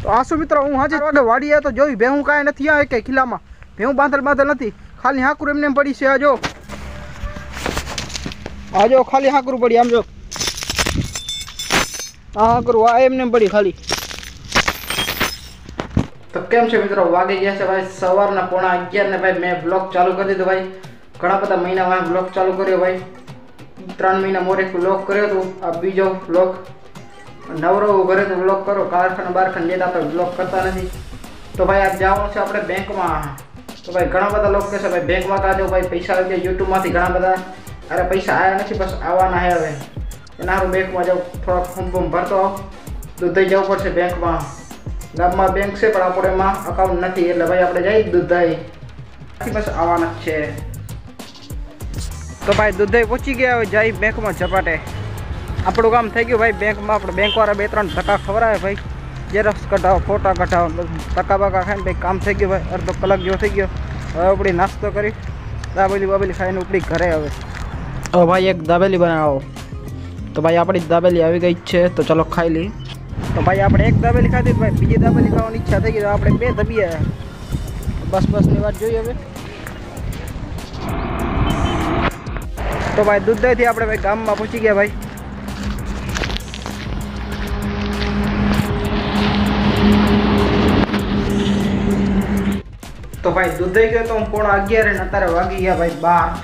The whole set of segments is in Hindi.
तो आसू मित्रों हूँ हाजी वागे वाड़ी है तो जो भेहूँ कांई नहीं आए के खिला में भेहूँ बांधल नहीं खाली हाकरू एमने पड़ी से आजो आजो खाली हाकरू पड़ी आम जो हाकरू आ एमने पड़ी खाली। तो केम छे मित्रों वागे गया है भाई सवारना 11:15 ने भाई मैं ब्लॉग चालू कर दीधो भाई। घणा बधा महीना में ब्लॉग चालू कर्यो भाई 3 महीना मोरे ब्लॉग कर्यो तो आ बीजो ब्लॉग नवरो घरे तो ब्लॉग करो कारखाना बारखाना जेता पर ब्लॉग करता नहीं। तो भाई आज जावनु छे आपणे बैंक में। तो भाई घणा बधा लोग कहे भाई बैंक में काजो भाई पैसा आई गया यूट्यूब में घणा बधा अरे पैसा आया नहीं बस आवाना है हवे एना बैंक में जाओ थोड़ा फॉर्म फॉर्म भरतो दूध जવું પડશે बैंक में। गाम में बैंक से पर अपने में अकाउंट नहीं एटले भाई आपणे जाई दूधाई बस आवाना छे। तो भाई दूधाई पहुंची गया जाई बैंक में झपाटे આપણું કામ થઈ ગયું ભાઈ બેંકમાં આપણે બેંકવાળા 2-3 ટકા ખવરાવે ભાઈ ઝેરોક્સ કઢાવો ફોટા કઢાવો ટકા બકા ખાઈને ભાઈ કામ થઈ ગયું ભાઈ અડધો કલાક જેવો થઈ ગયો। હવે ઉપડી નાસ્તો કરી દાબેલી બાબેલી ખાઈને ઉપડી ઘરે હવે ભાઈ એક દાબેલી બનાવો। તો ભાઈ આપણી દાબેલી આવી ગઈ છે તો ચલો ખાઈ લઈ। તો ભાઈ આપણે એક દાબેલી ખાધી ભાઈ બીજી દાબેલી ખાવાની ઈચ્છા થઈ ગઈ તો આપણે 2 દબીએ બસની વાત જોઈએ હવે। તો ભાઈ દૂધથી આપણે ભાઈ ગામમાં પહોંચી ગયા ભાઈ। तो भाई दूध गयो तो हम 11:15 ने अत्यारे वागी गया भाई 12।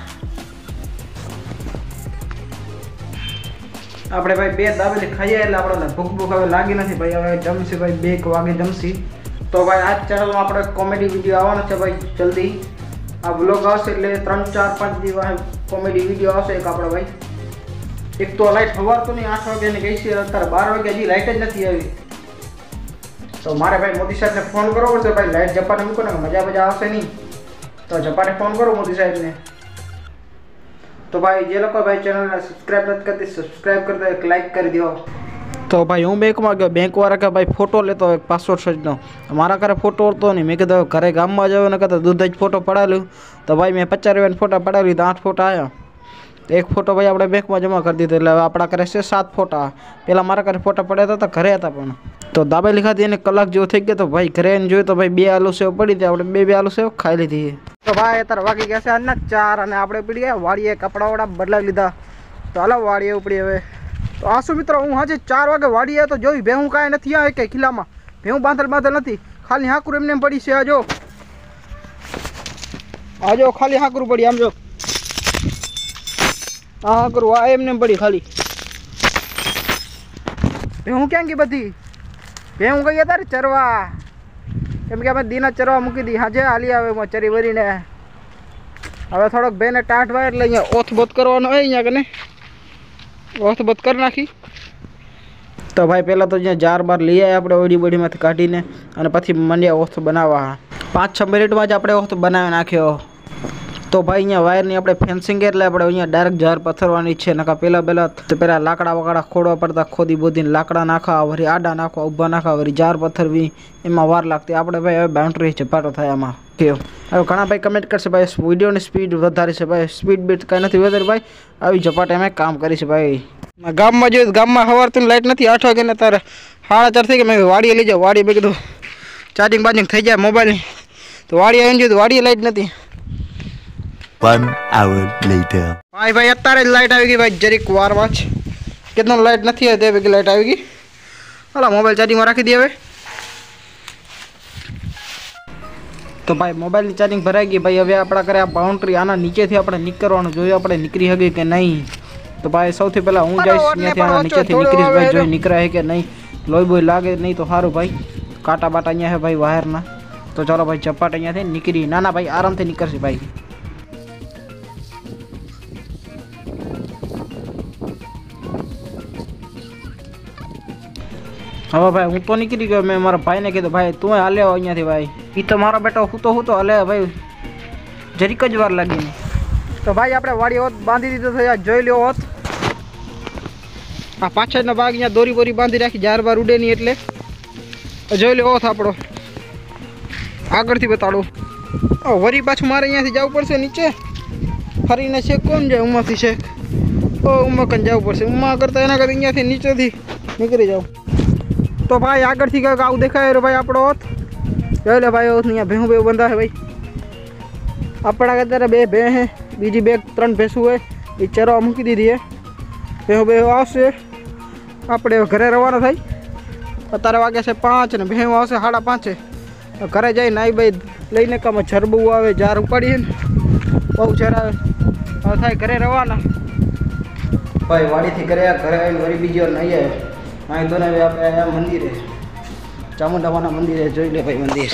આપણે ભાઈ 2 દાબેલી ખાઈએ એટલે આપણને ભૂખ ભૂખ હવે લાગી નથી ભાઈ હવે જમસી ભાઈ 2 વાગે જમસી। તો ભાઈ આજ ચેનલમાં આપણે કોમેડી વિડિયો આવવાનો છે ભાઈ જલ્દી આ વ્લોગ આવશે એટલે 3-4-5 દિવસ કોમેડી વિડિયો આવશે એક આપણો ભાઈ। એક તો લાઈટ સવાર તો નહીં 8 વાગે ની ગઈ છે અત્યારે 12 વાગે હજી લાઈટ જ નથી આવી। तो मारे भाई मोदी साहब ने फोन करो पड़े भाई लाइट जपाने मूको ना मजा मजा आवशे नहीं तो जपाने फोन करो मोदी साहब ने। तो भाई जे लोग भाई चैनल ने सब्सक्राइब नहीं करती सब्सक्राइब कर दो एक लाइक कर दियो। तो भाई हूँ बैंक में गयो बैंक वाला के भाई फोटो लेतो एक पासपोर्ट साइज नो मारा घरे फोटो तो नहीं मैं कीधुं घरे गाम में जाओ ने कहता दूध ज फोटो पड़ा लूँ। तो भाई मैं 50 रुपया फोटा पड़ा ली तो 8 फोटा आया एक फोटो भाई अपने बैंक में जमा कर दीधो એટલે આપણા ઘરે છે 7 फोटा પેલા મારા ઘરે फोटा પડ્યા હતા ઘરે હતા પણ तो दाबेली खाधी ने कलाक जो थी गयो तो भाई घरे जो तो भाई 2 आलू सेव पड़ी थी આપણે 2 आलू सेव खाई ली थी। तो भाई अत्यारे वागी गया છે આજના 4 અને આપણે પડી ગયા વાડીએ કપડા વડા બદલાવી લીધા તો હાલો વાડીએ ઉપડી હવે। તો આસુ મિત્રો હું આજે 4 વાગે વાડીએ તો જોઈ ભેહું કાંઈ નથી આવે કે ખીલામાં ભેહું બાંધલ નથી ખાલી હાકરું એમને પડી છે આજો આજો ખાલી હાકરું પડી આમ જો हाकरू आ एमने पड़ी खाली भेहूँ क्या की बधी भेहूँ गई तारे चरवा केम के अमे दीना चरवा मूकी दी हाजे हाली आवे चरी वरी ने हवे थोड़ोक बेने टाट वाय એટલે અહીંયા ઓથ બોથ કરવાનો હોય અહીંયા કને ઓથ બોથ કરી નાખી। તો ભાઈ પહેલા તો અહીંયા જાર બાર લઈ આયા આપણે ઓડી બોડીમાંથી કાઢીને અને પછી મંડ્યા ઓથ બનાવવા 5-6 મિનિટમાં જ આપણે ઓથ બનાવી નાખ્યો। तो भाई अँ वायर नहीं अपने फेंसिंग एटले अपने अँ डायरेक्ट जार पथरवानी है नका पेला पेला लाकड़ा वकड़ा खोड़वा पड़ता खोदी बोदी लाकड़ा नाखा वरी आडा नाखवा ऊभा नाखा वरी जार पथरवी एमां वार लागती आपणे भाई हवे बाउंड्री झपाटो थाय आमां केव। हवे घणा भाई कमेंट करशे भाई विडियोनी स्पीड वधारी छे भाई स्पीड बीट कांई नथी वधारी भाई आवी झपाटे अमे काम करी छे भाई। गाममां जोईए गाममां सवारथी लाइट नथी 8 वागे ने तारे 4:30 थई गया मैं वाड़ीए लई जाओ वाड़ीए मैं कीधुं चार्जिंग बार्जिंग थई जाय मोबाइल तो वाड़ीए आवीने जोयुं वाड़ीए लाइट नथी। 1 hour later भाई अत्यारे लाइट आ गई भाई जरीक वार वाच कितना लाइट नहीं है देवी लाइट आ गई हला मोबाइल चार्जिंग में राखी दी हवे। तो भाई मोबाइल की चार्जिंग भराई गई भाई हवे अपना करे आ बाउंड्री आना नीचे थी अपने निकरवानुं जोयो अपने निकरी हगे के नहीं। तो भाई सौथी पहला हूँ जाइश अहींयाथी आना नीचे थी निकरीश भाई जोई निकरा है कि नहीं लोई बोई लागे नहीं तो सारूं भाई काटा बाटा अहींया है भाई वायर ना। तो चलो भाई चपाट अहींयाथी निकरी ना भाई आराम थी निकरशे भाई। हाँ भाई हूँ तो निकली गयो मैं मारा भाई ने कीधुं भाई तू हाले अहींयाथी भाई ई तो मारो बेटो हूँ तो हले भाई जरीक ज वार लागी। तो भाई आपणे वाड़ी होत बांधी दीधो थो जोई लो होत आ पाछळनो भाग अहींया दोरी बोरी बांधी राखी जार बार उडे नहीं एटले जोई लो होत आपणो આગળથી બતાડો વરી પાછું મારે અહીંયાથી જવું પડશે નીચે ફરીને છે કોણ જાય ઉમાથી છે ઉમા કન જવું પડશે ઉમા કરતાં એના કરતાં અહીંયાથી નીચેથી નીકળી જાઉં। तो भाई आगे थी गए गाँव देखा है भाई आपड़ो जो ले भाई अँ भेहू बेहू बंधा है भाई अपना अत्यारे बे भे है बीजी बे 3 भैंसू है ये चरवा मूकी दीधी है भेहू बेहू आवशे આપણે ઘરે રવાના થઈ અત્યારે વાગે છે 5 ને ભેહું આવશે 5:30 ઘરે જઈ નાઈ ભાઈ લઈને કામ જરબુ આવે જાર ઉપાડીએ ને બહુ ચરાવે હવે થાય ઘરે રવાના ભાઈ વાડીથી ઘરે આવીને વળી બીજી વાર નહીં આવ્યો અહીં તો ને આપણે અહીંયા મંદિરે ચામુંડામાના મંદિરે જોઈ લે ભાઈ મંદિર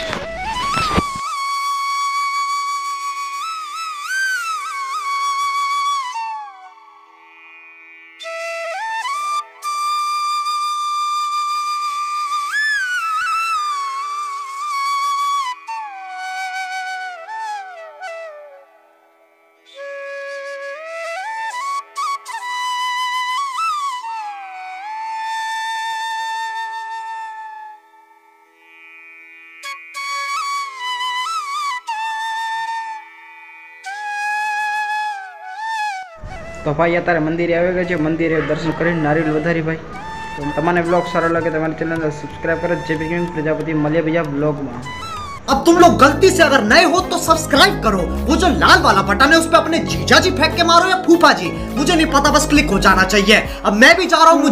तो भाई अत्यारे मंदिर आ गए मंदिर दर्शन कर नारियल वधारी भाई तो तमने ब्लॉग सारा लगे तो चैनल सब्सक्राइब करो जय भीम प्रजापति मलिया भैया ब्लॉग में। अब तुम लोग गलती से अगर नए हो तो सब्सक्राइब करो, वो जो लाल वाला बटन है उस पे अपने जीजा जी फेंक के मारो या फूफा जी, मुझे नहीं पता, बस क्लिक हो जाना चाहिए। अब मैं भी जा रहा हूँ।